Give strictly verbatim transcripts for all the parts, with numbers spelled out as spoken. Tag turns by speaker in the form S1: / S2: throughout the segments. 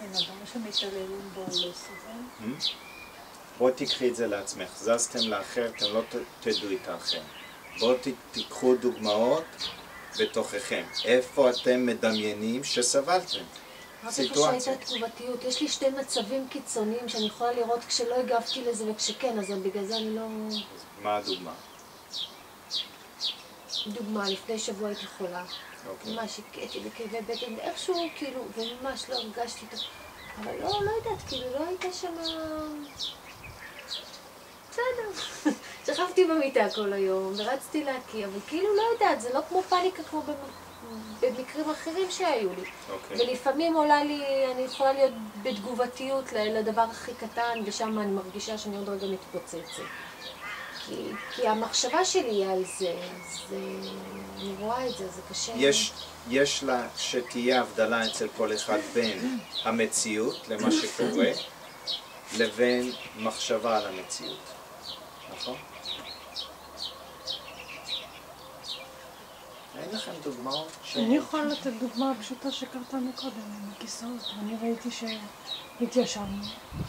S1: בן אדם שמתעללים בו לא סובל?
S2: בואו תיקחי את זה לעצמך, זזתם לאחר, אתם לא תדעו את האחר. בואו תיקחו דוגמאות בתוככם. איפה אתם מדמיינים שסבלתם?
S3: סיטואציה. רק איפה שהייתה תגובתיות. יש לי שתי מצבים קיצוניים שאני יכולה לראות כשלא הגבתי לזה וכשכן, אז בגלל זה אני לא...
S2: מה הדוגמה?
S3: דוגמה, לפני שבוע הייתי חולה. ממש הקעתי בכאבי בטן, איכשהו כאילו, וממש לא הרגשתי את... אבל לא, לא יודעת, כאילו לא הייתה שם... בסדר. שכבתי במיטה כל היום, ורצתי להקיא, אבל כאילו לא יודעת, זה לא כמו פאניקה כמו במקרים אחרים שהיו לי. ולפעמים עולה לי, אני יכולה להיות בתגובתיות לדבר הכי קטן, ושם אני מרגישה שאני עוד רגע מתפוצצת. כי, כי המחשבה שלי היא על זה, זה, אני רואה את זה, זה קשה.
S2: יש, יש לה שתהיה הבדלה אצל כל אחד בין המציאות למה שקורה, לבין מחשבה על המציאות. נכון? אין לכם דוגמאות?
S4: אני יכולה לתת דוגמה פשוטה שקרתה מקודם, עם הכיסאות. אני ראיתי שהתיישבנו.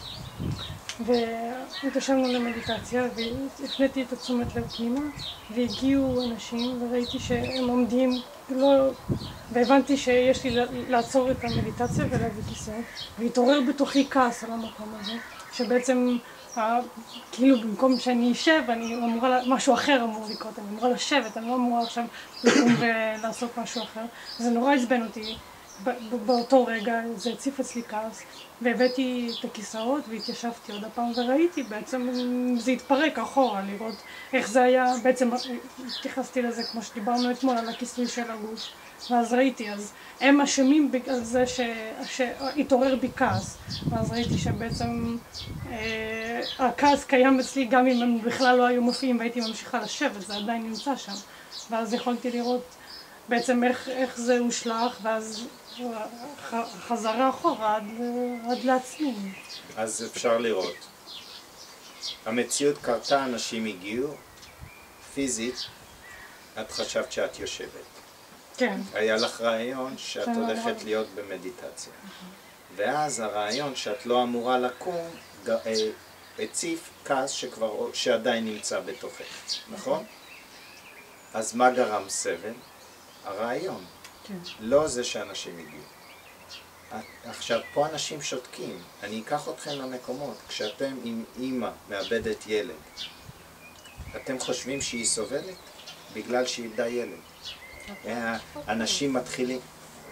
S4: והתיישבנו למדיטציה, והפניתי את התשומת לב פנימה, והגיעו אנשים, וראיתי שהם עומדים, לא... והבנתי שיש לי לעצור את המדיטציה ולהביא כיסאות, והתעורר בתוכי כעס על המקום הזה, שבעצם, כאילו במקום שאני אשב, אני אמורה, משהו אחר אמור לקרות, אני אמורה לשבת, אני לא אמורה עכשיו לקום ולעשות משהו אחר. זה נורא עצבן אותי. באותו רגע זה הציף אצלי כעס, והבאתי את הכיסאות והתיישבתי עוד הפעם וראיתי בעצם זה התפרק אחורה, לראות איך זה היה, בעצם התייחסתי לזה כמו שדיברנו אתמול על הכיסוי של הגוש, ואז ראיתי, אז הם אשמים בגלל זה שהתעורר בי כעס, ואז ראיתי שבעצם אה, הכעס קיים אצלי גם אם הם בכלל לא היו מופיעים והייתי ממשיכה לשבת, זה עדיין נמצא שם, ואז יכולתי לראות בעצם איך, איך זה הושלח, ואז חזרה אחורה עד, עד לעצמי.
S2: אז אפשר לראות. המציאות קרתה, אנשים הגיעו, פיזית, את חשבת שאת יושבת.
S4: כן.
S2: היה לך רעיון שאת הולכת להיות במדיטציה. ואז הרעיון שאת לא אמורה לקום, הציף כעס שכבר, שעדיין נמצא בתוכך, נכון? אז מה גרם סבל? הרעיון. לא זה שאנשים הגיעו. עכשיו, פה אנשים שותקים. אני אקח אתכם למקומות. כשאתם עם אימא מאבדת ילד, אתם חושבים שהיא סובלת? בגלל שהיא איבדה ילד. אנשים מתחילים...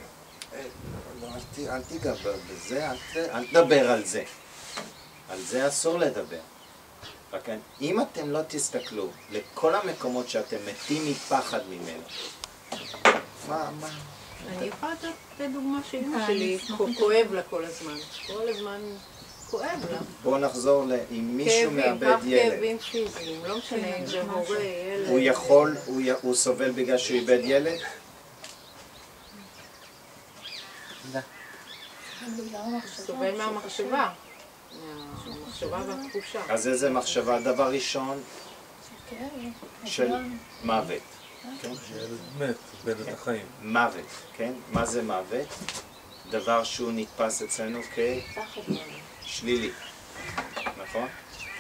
S2: אל תיגע בזה, אל תדבר על זה. על זה אסור לדבר. אם אתם לא תסתכלו לכל המקומות שאתם מתים מפחד ממנו, מה, מה?
S1: אני יכולה לתת דוגמה שאמא שלי כואב לה כל הזמן. כל הזמן כואב לה.
S2: בואו נחזור אם מישהו מאבד ילד.
S1: כאבים פיזיים, לא משנה אם זה הורה, ילד.
S2: הוא יכול, הוא סובל בגלל שהוא איבד ילד?
S1: לא. סובל מהמחשבה. מהמחשבה והתחושה.
S2: אז איזה מחשבה? דבר ראשון של מוות.
S5: ילד מת, בין את החיים.
S2: מוות, כן? מה זה מוות? דבר שהוא נתפס אצלנו כשלילי, נכון?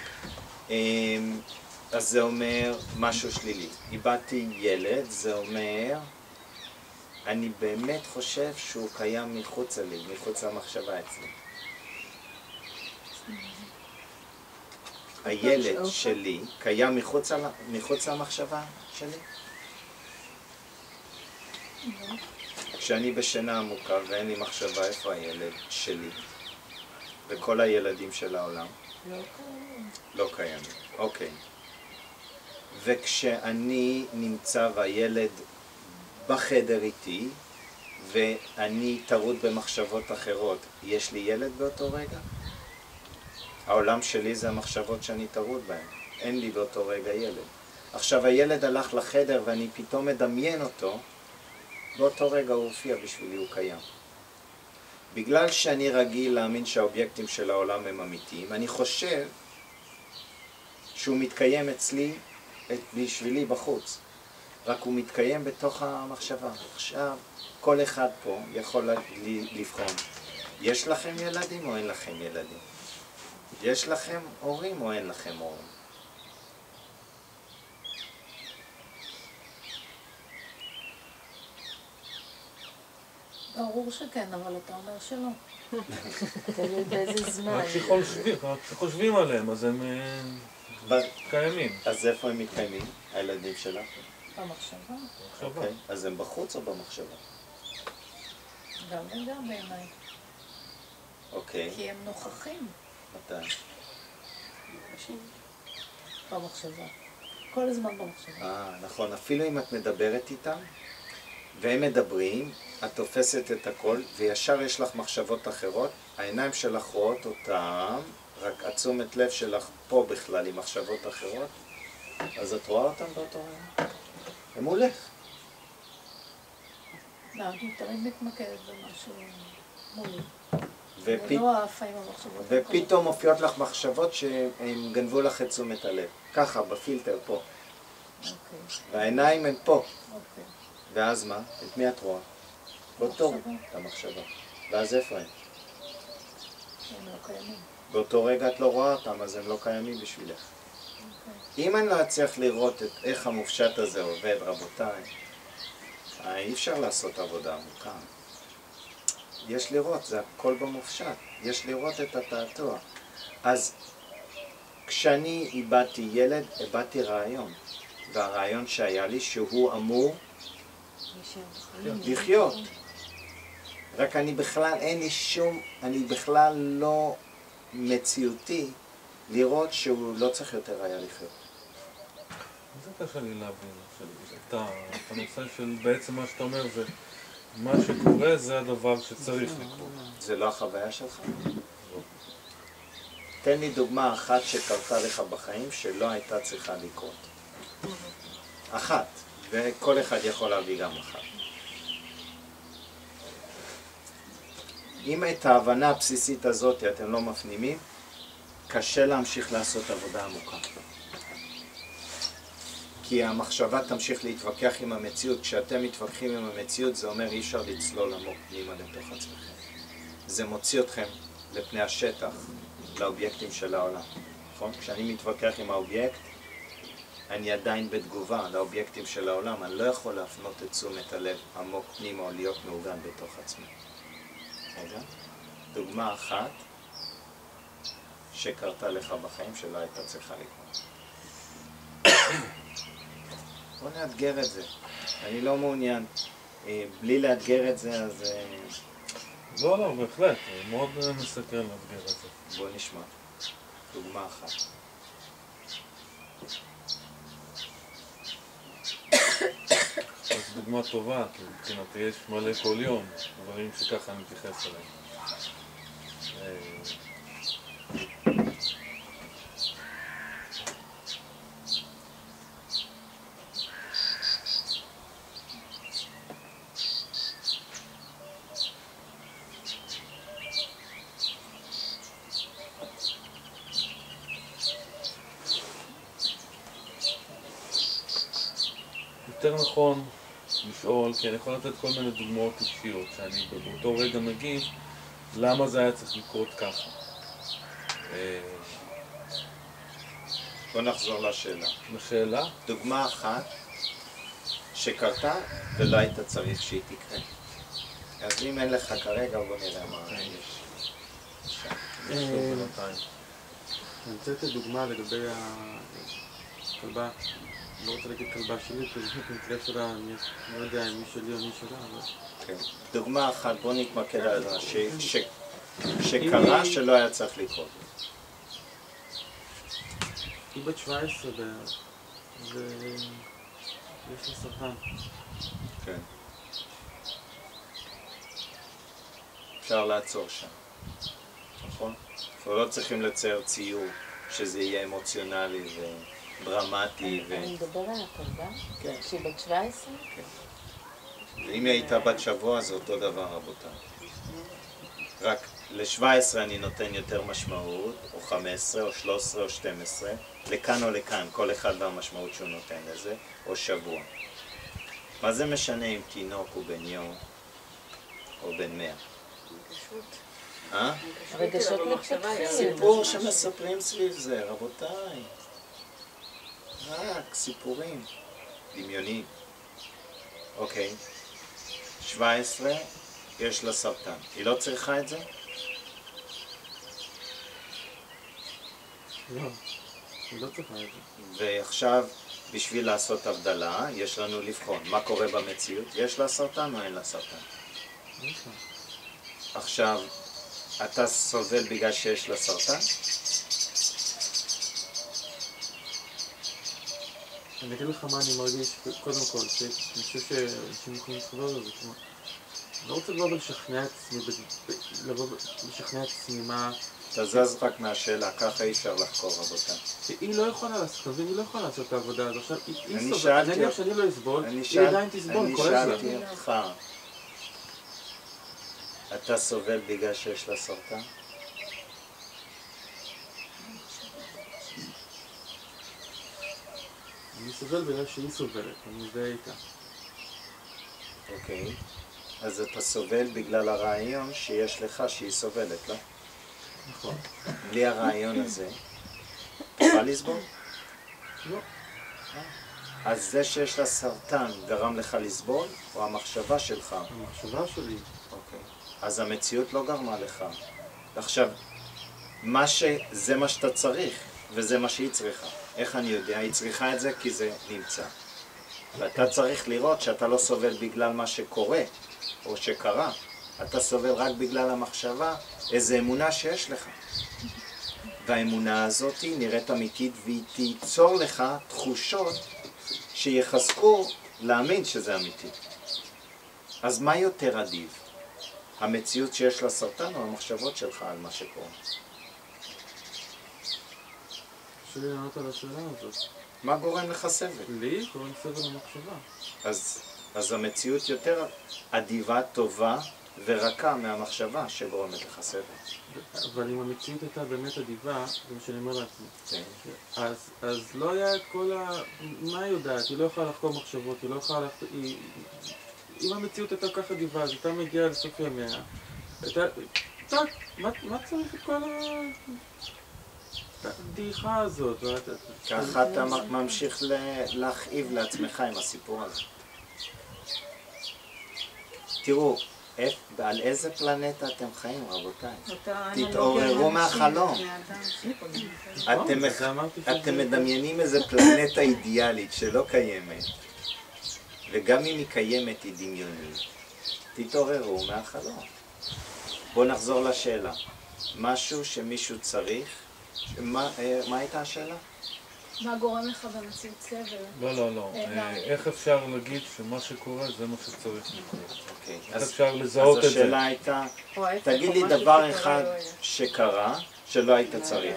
S2: אז זה אומר משהו שלילי. איבדתי ילד, זה אומר, אני באמת חושב שהוא קיים מחוץ לי, מחוץ למחשבה אצלי. הילד שלי קיים מחוץ למחשבה שלי? כשאני בשינה עמוקה ואין לי מחשבה איפה הילד שלי וכל הילדים של העולם?
S1: לא קיים.
S2: לא קיים, אוקיי. וכשאני נמצא והילד בחדר איתי ואני טרוד במחשבות אחרות, יש לי ילד באותו רגע? העולם שלי זה המחשבות שאני טרוד בהן, אין לי באותו רגע ילד. עכשיו הילד הלך לחדר ואני פתאום מדמיין אותו, באותו רגע הוא הופיע בשבילי, הוא קיים. בגלל שאני רגיל להאמין שהאובייקטים של העולם הם אמיתיים, אני חושב שהוא מתקיים אצלי, בשבילי בחוץ. רק הוא מתקיים בתוך המחשבה. עכשיו, כל אחד פה יכול לבחון. יש לכם ילדים או אין לכם ילדים? יש לכם הורים או אין לכם הורים?
S1: ברור שכן, אבל אתה אומר שלא.
S3: תלוי באיזה זמן.
S5: רק כשחושבים עליהם, אז הם קיימים.
S2: אז איפה הם מתקיימים, הילדים שלך?
S1: במחשבה.
S2: אוקיי, אז הם בחוץ או במחשבה?
S1: גם וגם בעיניי.
S2: אוקיי.
S1: כי הם נוכחים
S2: מתי?
S1: במחשבה. כל הזמן במחשבה.
S2: אה, נכון. אפילו אם את מדברת איתם, והם מדברים, את תופסת את הכל, וישר יש לך מחשבות אחרות, העיניים שלך רואות אותם, רק התשומת לב שלך פה בכלל עם מחשבות אחרות, אז את רואה אותם באותו רגע. הם הולך.
S1: לא, אני תמיד מתמקדת במשהו מולי.
S2: ופ...
S1: ולא עפה עם המחשבות.
S2: ופתאום מופיעות לך מחשבות שהם גנבו לך את תשומת הלב. ככה, בפילטר פה.
S1: אוקיי.
S2: והעיניים הם פה.
S1: אוקיי.
S2: ואז מה? את מי את רואה? באותו,
S1: המחשבה.
S2: את המחשבה. ואז איפה הם?
S1: הם לא קיימים.
S2: באותו רגע את לא רואה אותם, אז הם לא קיימים בשבילך.
S1: אוקיי.
S2: אם אני לא אצליח לראות את איך המופשט הזה עובד, רבותיי, אי אפשר לעשות עבודה עמוקה. יש לראות, זה הכל במופשט. יש לראות את התעתוע. אז כשאני איבדתי ילד, איבדתי רעיון. והרעיון שהיה לי שהוא אמור לחיות. רק אני בכלל, אין לי שום, אני בכלל לא מציאותי לראות שהוא לא צריך יותר היה לחיות.
S5: זה קשה לי להבין, את הנושא של בעצם מה שאתה אומר זה מה שקורה זה הדבר שצריך לקרות.
S2: זה לא החוויה שלך? תן לי דוגמה אחת שקרתה לך בחיים שלא הייתה צריכה לקרות. אחת, וכל אחד יכול להביא גם אחת. אם את ההבנה הבסיסית הזאת אתם לא מפנימים, קשה להמשיך לעשות עבודה עמוקה. כי המחשבה תמשיך להתווכח עם המציאות. כשאתם מתווכחים עם המציאות זה אומר אי אפשר לצלול עמוק פנימה לתוך עצמכם. זה מוציא אתכם לפני השטח, לאובייקטים של העולם. נכון? כשאני מתווכח עם האובייקט, אני עדיין בתגובה לאובייקטים של העולם. אני לא יכול להפנות את תשומת הלב עמוק פנימה או להיות מעוגן בתוך עצמי. רגע, דוגמה אחת שקרתה לך בחיים שלא הייתה צריכה לקרות. בוא נאתגר את זה. אני לא מעוניין. בלי לאתגר את זה, אז...
S5: לא, לא, בהחלט. מאוד מסקרן לאתגר את זה.
S2: בוא נשמע. דוגמה אחת.
S5: זו דוגמה טובה, כי מבחינתי יש מלא כל יום, דברים שככה אני מתייחס אליהם. יותר נכון לשאול, כי אני יכול לתת כל מיני דוגמאות אישיות שאני באותו רגע מגיב למה זה היה צריך לקרות ככה.
S2: בוא נחזור לשאלה.
S5: לשאלה?
S2: דוגמה אחת שקרתה ולא היית צריך שהיא תקרה. אז אם אין לך כרגע בוא נראה מה יש.
S6: אני רוצה לתת דוגמה לגבי הכלבה. אני לא רוצה להגיד כלבה שלי, כי זה מקרה שלה, אני לא יודע אם מי שלי או מי שלה, אבל...
S2: דוגמה אחת, בוא נתמקד על זה, שקרה שלא היה צריך לקרות.
S6: היא בת שבע עשרה בערך, ויש לה סרטן.
S2: כן. אפשר לעצור שם, נכון? אנחנו לא צריכים לצייר ציור שזה יהיה אמוציונלי ו... דרמטי ו...
S3: אני מדבר על הכלבה?
S2: כן.
S3: שהיא בת שבע עשרה?
S2: כן. ואם היא הייתה בת שבוע זה אותו דבר רבותיי. רק ל-שבע עשרה אני נותן יותר משמעות, או חמש עשרה, או שלוש עשרה, או שתים עשרה, לכאן או לכאן, כל אחד והמשמעות שהוא נותן לזה, או שבוע. מה זה משנה אם תינוק הוא בן יום, או בן מאה?
S3: פשוט.
S2: אה?
S3: הרגשות מתפתחים.
S2: סיפור שמספרים סביב זה, רבותיי. רק סיפורים. דמיוניים. אוקיי. שבע עשרה, יש לה סרטן. היא לא צריכה את זה?
S6: לא, היא לא צריכה את זה.
S2: ועכשיו, בשביל לעשות הבדלה, יש לנו לבחון מה קורה במציאות. יש לה סרטן או אין לה סרטן?
S6: יש לה.
S2: עכשיו, אתה סובל בגלל שיש לה סרטן?
S6: אני אגיד לך מה אני מרגיש, קודם כל, אני חושב שאנשים יכולים להתחבר לזה, כמו... אני לא רוצה לבוא ולשכנע את עצמי, לבוא ולשכנע את עצמי מה...
S2: תזז רק מהשאלה, ככה אי אפשר לחקור, רבותיי.
S6: היא לא יכולה לעשות, תבין, היא לא יכולה לעשות את העבודה הזו. עכשיו, היא סובלת,
S2: שאלתי...
S6: נגיד שאני לא אסבול,
S2: אני
S6: היא
S2: שאל...
S6: עדיין תסבול,
S2: אני
S6: כל זה.
S2: שאלתי אותך, אתה סובל בגלל שיש לה סרטן?
S6: אני סובל בגלל שהיא סובלת, אני מזדהה איתה.
S2: אוקיי. אז אתה סובל בגלל הרעיון שיש לך שהיא סובלת, לא?
S6: נכון.
S2: בלי הרעיון הזה, תוכל לסבול?
S6: לא.
S2: אז זה שיש לה סרטן גרם לך לסבול, או המחשבה שלך?
S6: המחשבה שלי.
S2: אוקיי. אז המציאות לא גרמה לך. עכשיו, מה ש... זה מה שאתה צריך, וזה מה שהיא צריכה. איך אני יודע? היא צריכה את זה כי זה נמצא. ואתה צריך לראות שאתה לא סובל בגלל מה שקורה, או שקרה. אתה סובל רק בגלל המחשבה, איזו אמונה שיש לך. והאמונה הזאת נראית אמיתית, והיא תיצור לך תחושות שיחזקו להאמין שזה אמיתי. אז מה יותר עדיף? המציאות שיש לה סרטן או המחשבות שלך על מה שקורה?
S6: קשה לי לענות על השאלה הזאת.
S2: מה גורם לך סבל?
S6: לי קוראים סבל המחשבה.
S2: אז, אז המציאות יותר אדיבה, טובה ורכה מהמחשבה שגורמת לך סבל.
S6: אבל אם המציאות הייתה באמת אדיבה, זה מה שאני אומר לעצמי.
S2: כן.
S6: אז, אז לא היה את כל ה... מה היא יודעת? היא לא יכולה לחקור מחשבות, היא לא יכולה לחקור... היא... אם המציאות הייתה כך אדיבה, אז הייתה מגיעה לסוף ימיה. הייתה... טק, מה, מה צריך את כל ה... הדעיכה הזאת?
S2: ככה אתה ממשיך להכאיב לעצמך עם הסיפור הזה. תראו, על איזה פלנטה אתם חיים, רבותיי? תתעוררו מהחלום. אתם מדמיינים איזה פלנטה אידיאלית שלא קיימת, וגם אם היא קיימת היא דמיונית. תתעוררו מהחלום. בואו נחזור לשאלה. משהו שמישהו צריך, מה הייתה השאלה?
S3: מה גורם לך במציאות סבל?
S5: לא, לא, לא. איך אפשר להגיד שמה שקורה זה מה שצריך לקרות? איך אפשר לזהות את זה?
S2: אז השאלה הייתה, תגיד לי דבר אחד שקרה שלא היית צריך.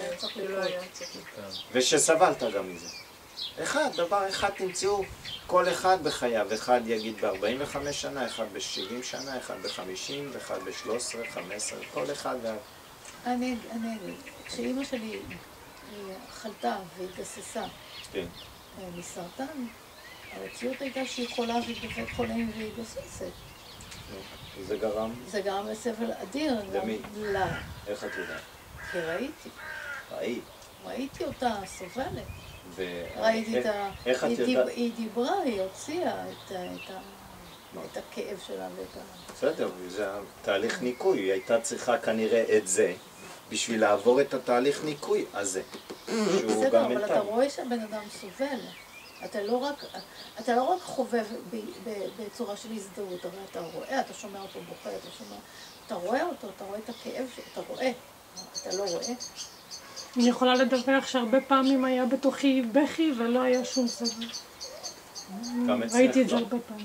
S2: ושסבלת גם מזה. אחד, דבר אחד תמצאו כל אחד בחייו. אחד יגיד ב-ארבעים וחמש שנה, אחד ב-שבעים שנה, אחד ב-חמישים, אחד ב-שלוש עשרה, חמש עשרה, כל אחד.
S7: אני אגיד, כשאימא שלי חלתה והתגססה מסרטן, המציאות הייתה שהיא חולה בבית חולים והיא גוססת.
S2: זה גרם?
S7: זה גרם לסבל אדיר.
S2: למי?
S7: לה.
S2: איך את יודעת?
S7: כי ראיתי.
S2: ראית?
S7: ראיתי אותה סובלת.
S2: ו...
S7: ראיתי את ה...
S2: איך את יודעת?
S7: היא דיברה, היא הוציאה את הכאב שלה ואת ה...
S2: בסדר, זה תהליך ניקוי. היא הייתה צריכה כנראה את זה בשביל לעבור את התהליך ניקוי הזה.
S7: בסדר, אבל אתה רואה שהבן אדם סובל. אתה לא רק, אתה לא רק חובב בצורה של הזדהות, הרי אתה רואה, אתה שומע אותו בוכה, אתה שומע, אתה רואה אותו, אתה רואה את הכאב, אתה רואה, אתה לא רואה.
S4: אני יכולה לדווח שהרבה פעמים היה בתוכי בכי ולא היה שום סבל. ראיתי את זה הרבה פעמים.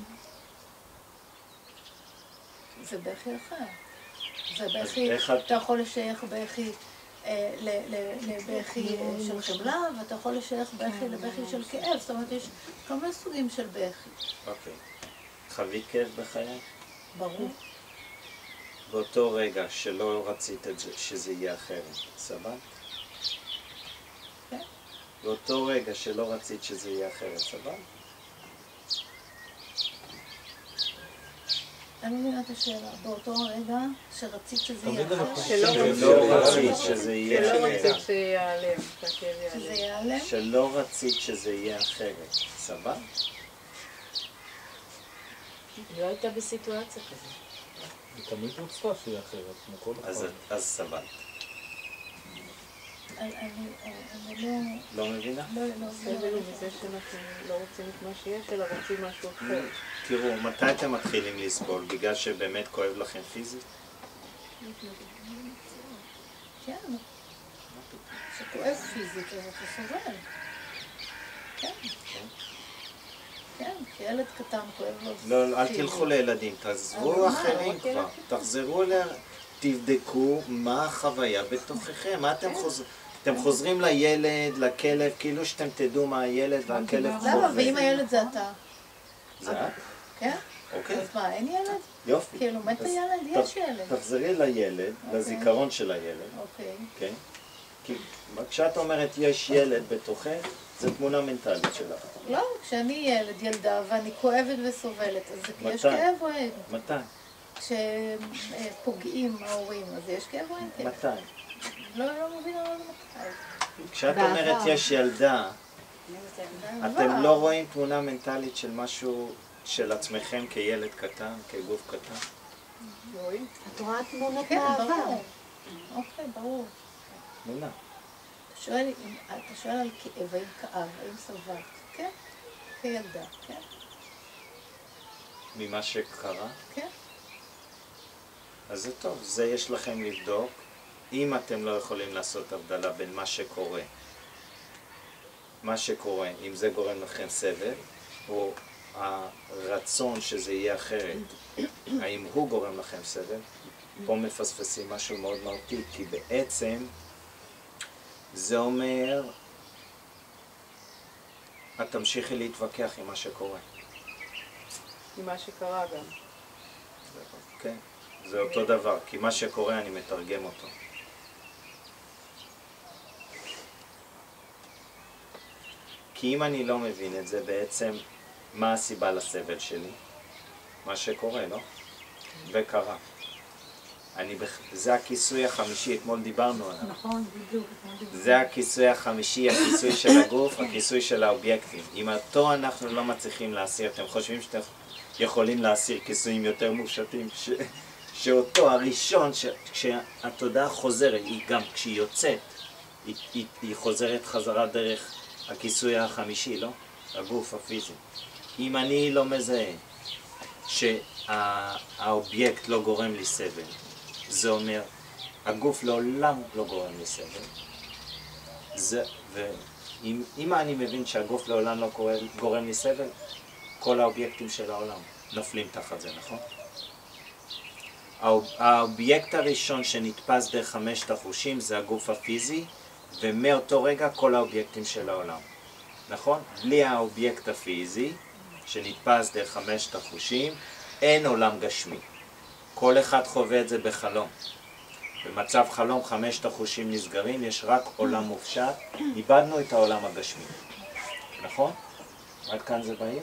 S7: זה בכי אחר. זה בכי, אתה יכול לשייך בכי לבכי של חמלה, ואתה יכול לשייך בכי לבכי של כאב. זאת אומרת, יש כמה סוגים של בכי.
S2: אוקיי. חווית כאב בחיי?
S7: ברור.
S2: באותו רגע שלא רצית את זה, שזה יהיה אחרת, סבבה?
S7: כן.
S2: באותו רגע שלא רצית שזה יהיה אחרת, סבבה?
S7: אני מבינה את השאלה. באותו רגע שרצית שזה יהיה
S5: תמיד אני
S7: אחרת,
S5: חושב
S2: שלא רצית שזה יהיה
S1: שלא
S2: אחרת.
S1: רצית שיעלם, שהכאב
S7: שזה
S1: יעלם.
S7: ייעלם.
S2: שלא רצית שזה יהיה אחרת. סבבה?
S3: היא לא הייתה בסיטואציה כזאת.
S5: היא תמיד רצתה שיהיה אחרת, כמו כל אחד.
S2: אז, אז סבבה.
S7: אני אני- אני לא...
S2: לא מבינה?
S7: לא, לא,
S1: הסבל הוא בזה שאנחנו לא רוצים את מה שיש, אלא רוצים משהו אחר.
S2: תראו, מתי אתם מתחילים לסבול? בגלל שבאמת כואב לכם פיזית?
S7: כן. שכואב פיזית, אז אתה סובל. כן. כן, כשילד קטן כואב לו פיזית.
S2: לא, אל תלכו לילדים, תעזבו אחרים כבר. תחזרו ל... תבדקו מה החוויה בתוככם. מה אתם חוזרים? אתם חוזרים לילד, לכלב, כאילו שאתם תדעו מה הילד והכלב חווה.
S7: למה? ואם הילד זה אתה?
S2: זה את?
S7: כן?
S2: אוקיי.
S7: אז מה, אין ילד?
S2: יופי.
S7: כאילו, מת
S2: אז
S7: הילד?
S2: ת-
S7: יש ילד.
S2: תחזרי לילד, לזיכרון של הילד,
S7: אוקיי.
S2: כן? כי כשאת אומרת יש ילד בתוכך, זו תמונה מנטלית שלך.
S7: לא, כשאני ילד, ילדה, ואני כואבת וסובלת, אז זה- יש
S2: מתי?
S7: כאב או אין?
S2: מתי?
S7: כשפוגעים ההורים, אז יש כאב או אין כאב?
S2: מתי?
S7: לא, לא מבינה מה זה מתי.
S2: כשאת
S3: בעבר.
S2: אומרת יש ילדה,
S7: בעבר.
S2: אתם לא רואים תמונה מנטלית של משהו של עצמכם כילד קטן, כגוף קטן?
S1: רואים?
S3: את רואה תמונות
S7: כן,
S3: מהעבר.
S7: ברור. אוקיי, ברור.
S2: תמונה.
S7: אתה שואל, אם- אתה שואל על כאב, האם כאב, האם סבלת? כן, כילדה, כן,
S2: ממה שקרה?
S7: כן.
S2: אז זה טוב, זה יש לכם לבדוק. אם אתם לא יכולים לעשות הבדלה בין מה שקורה, מה שקורה, אם זה גורם לכם סבל, או הרצון שזה יהיה אחרת, האם הוא גורם לכם סבל, פה מפספסים משהו מאוד מהותי, כי בעצם זה אומר, את תמשיכי להתווכח עם מה שקורה.
S1: ממה שקרה גם.
S2: כן, זה אותו דבר, כי מה שקורה אני מתרגם אותו. כי אם אני לא מבין את זה, בעצם מה הסיבה לסבל שלי? מה שקורה, לא? וקרה. אני בח... זה הכיסוי החמישי, אתמול דיברנו עליו.
S7: נכון, בדיוק.
S2: זה הכיסוי החמישי, הכיסוי של הגוף, הכיסוי של האובייקטים. אם אותו אנחנו לא מצליחים להסיר, אתם חושבים שאתם יכולים להסיר כיסויים יותר מופשטים, ש... שאותו הראשון, ש... כשהתודעה חוזרת, היא גם כשהיא יוצאת, היא, היא, היא חוזרת חזרה דרך הכיסוי החמישי, לא? הגוף הפיזי. אם אני לא מזהה שהאובייקט לא גורם לי סבל, זה אומר, הגוף לעולם לא גורם לי סבל. זה, ואם אם אני מבין שהגוף לעולם לא גורם, גורם לי סבל, כל האובייקטים של העולם נופלים תחת זה, נכון? האובייקט הראשון שנתפס דרך חמשת החושים זה הגוף הפיזי, ומאותו רגע כל האובייקטים של העולם. נכון? בלי האובייקט הפיזי שנתפס דרך חמשת החושים, אין עולם גשמי. כל אחד חווה את זה בחלום. במצב חלום חמשת החושים נסגרים, יש רק עולם מופשט, איבדנו את העולם הגשמי. נכון? עד כאן זה בהיר?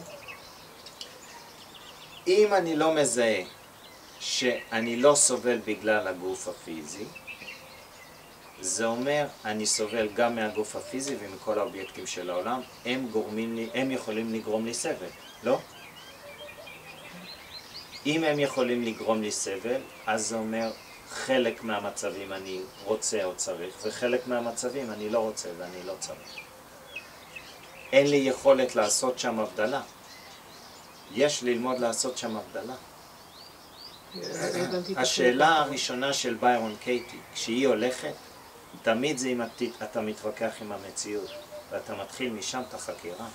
S2: אם אני לא מזהה שאני לא סובל בגלל הגוף הפיזי, זה אומר, אני סובל גם מהגוף הפיזי ומכל האובייקטים של העולם, הם גורמים לי, הם יכולים לגרום לי סבל, לא? אם הם יכולים לגרום לי סבל, אז זה אומר, חלק מהמצבים אני רוצה או צריך, וחלק מהמצבים אני לא רוצה ואני לא צריך. אין לי יכולת לעשות שם הבדלה. יש ללמוד לעשות שם הבדלה. השאלה הראשונה של ביירון קייטי, כשהיא הולכת, תמיד זה אם אתה מתווכח עם המציאות, ואתה מתחיל משם את החקירה.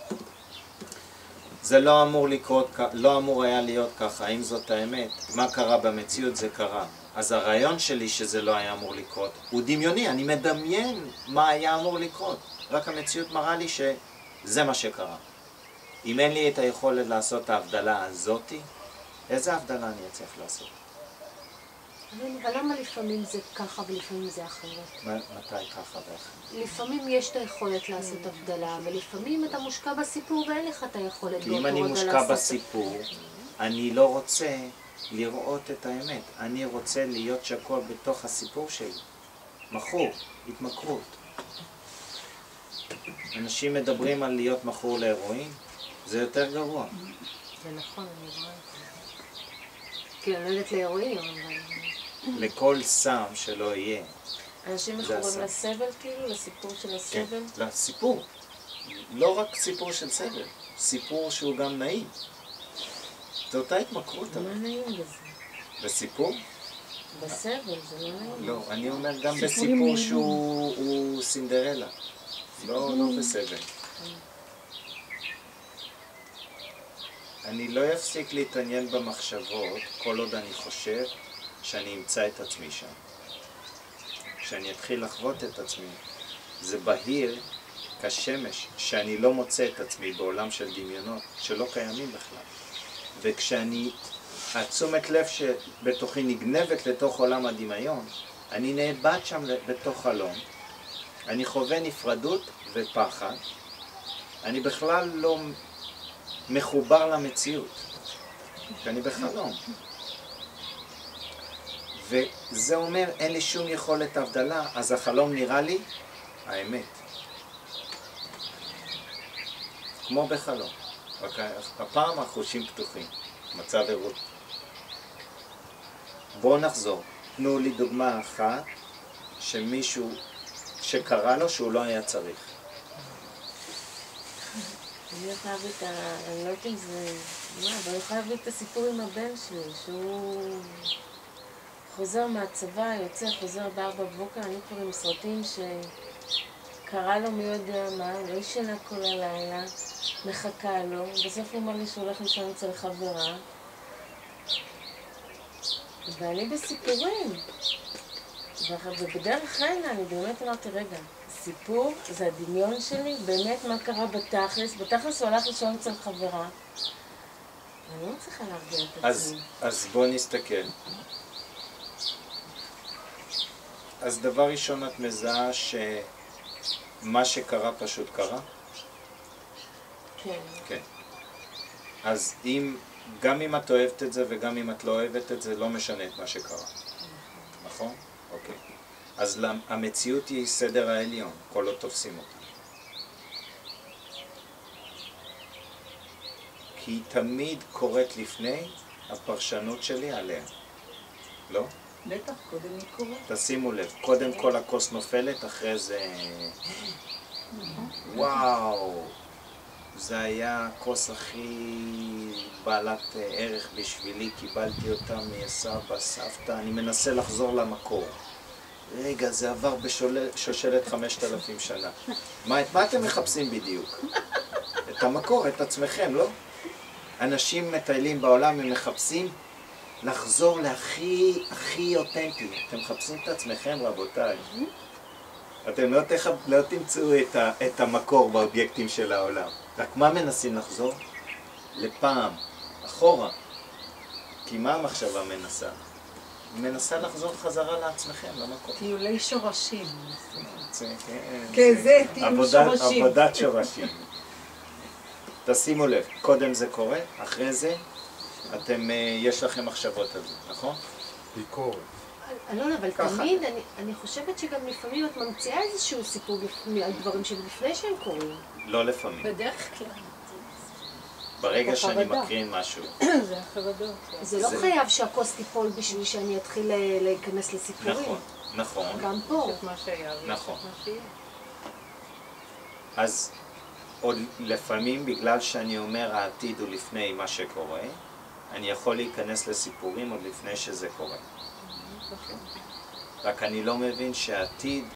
S2: זה לא אמור לקרות, לא אמור היה להיות ככה, אם זאת האמת, מה קרה במציאות זה קרה. אז הרעיון שלי שזה לא היה אמור לקרות, הוא דמיוני, אני מדמיין מה היה אמור לקרות. רק המציאות מראה לי שזה מה שקרה. אם אין לי את היכולת לעשות את ההבדלה הזאתי, איזה הבדלה אני אצליח לעשות?
S3: אבל למה לפעמים זה ככה ולפעמים זה אחרת?
S2: מתי ככה ואחרת?
S3: לפעמים יש את היכולת לעשות הבדלה, ולפעמים אתה מושקע בסיפור ואין לך את היכולת
S2: כי אם אני מושקע בסיפור, אני לא רוצה לראות את האמת. אני רוצה להיות שקוע בתוך הסיפור שלי. מכור, התמכרות. אנשים מדברים על להיות מכור להרואין, זה יותר גרוע.
S3: זה נכון, אני רואה את זה. כי אני לא יודעת להרואין, אבל...
S2: לכל סם שלא יהיה.
S3: אנשים מכורים לסבל כאילו? לסיפור של הסבל?
S2: כן, לסיפור. לא רק סיפור של סבל, סיפור שהוא גם נעים. זו אותה התמכרות.
S3: מה נעים בזה?
S2: בסיפור?
S3: בסבל, זה לא נעים.
S2: לא, אני אומר גם בסיפור שהוא סינדרלה. לא, לא בסבל. אני לא אפסיק להתעניין במחשבות כל עוד אני חושב שאני אמצא את עצמי שם. שאני אתחיל לחוות את עצמי. זה בהיר כשמש שאני לא מוצא את עצמי בעולם של דמיונות שלא קיימים בכלל. וכשאני, התשומת לב שבתוכי נגנבת לתוך עולם הדמיון, אני נאבד שם בתוך חלום. אני חווה נפרדות ופחד. אני בכלל לא מחובר למציאות. כי אני בחלום. וזה אומר, אין לי שום יכולת הבדלה, אז החלום נראה לי האמת. כמו בחלום. הפעם החושים פתוחים. מצב ערות. בואו נחזור. תנו לי דוגמה אחת שמישהו שקרה לו שהוא לא היה צריך.
S3: אני יכולה להביא את ה... אני לא יודעת אם זה... מה, אבל אני יכולה להביא את הסיפור עם הבן שלי, שהוא חוזר מהצבא, יוצא, חוזר בארבע בבוקר, אני קורא עם סרטים שקרה לו מי יודע מה, לא ישנה כל הלילה, מחכה לו, בסוף הוא אמר לי שהוא הולך לישון אצל חברה, ואני בסיפורים. ובדרך הנה אני באמת אמרתי, רגע, סיפור זה הדמיון שלי, באמת מה קרה בתכלס, בתכלס הוא הלך לישון אצל חברה. אני לא צריכה להרגיע את עצמי.
S2: אז בוא נסתכל. אז דבר ראשון את מזהה שמה שקרה פשוט קרה?
S3: כן.
S2: כן. אז אם, גם אם את אוהבת את זה וגם אם את לא אוהבת את זה, לא משנה את מה שקרה. נכון? אוקיי. אז המציאות היא סדר העליון, כל לא תופסים אותה. כי היא תמיד קורית לפני הפרשנות שלי עליה. לא?
S1: בטח, קודם היא קורית.
S2: תשימו לב, קודם כל הכוס נופלת, אחרי זה... וואו! זה היה הכוס הכי בעלת ערך בשבילי, קיבלתי אותה מסבא, סבתא, אני מנסה לחזור למקור. רגע, זה עבר בשושלת חמשת אלפים שנה. מה, את מה אתם מחפשים בדיוק? את המקור, את עצמכם, לא? אנשים מטיילים בעולם, הם מחפשים לחזור להכי, הכי אותנטי. אתם מחפשים את עצמכם, רבותיי. אתם לא, תח... לא תמצאו את, ה... את המקור באובייקטים של העולם. רק מה מנסים לחזור? לפעם, אחורה. כי מה המחשבה מנסה? היא מנסה לחזור חזרה לעצמכם, למקור.
S1: טיולי שורשים.
S2: זה, כן,
S1: כן, זה טיול
S2: עבודת,
S1: שורשים.
S2: עבודת שורשים. תשימו לב, קודם זה קורה, אחרי זה אתם, יש לכם מחשבות על זה, נכון?
S5: ביקורת.
S3: אלון, אבל תמיד, אני, אני חושבת שגם לפעמים את ממציאה איזשהו סיפור על דברים שלפני שהם קורים.
S2: לא לפעמים.
S1: בדרך כלל.
S2: ברגע שאני מקרין משהו.
S1: זה החרדות.
S3: זה לא חייב שהכוס תיפול בשביל שאני אתחיל להיכנס לסיפורים.
S2: נכון, נכון.
S3: גם פה.
S1: מה שהיה.
S2: נכון. אז עוד לפעמים, בגלל שאני אומר העתיד הוא לפני מה שקורה, אני יכול להיכנס לסיפורים עוד לפני שזה קורה. רק אני לא מבין שהעתיד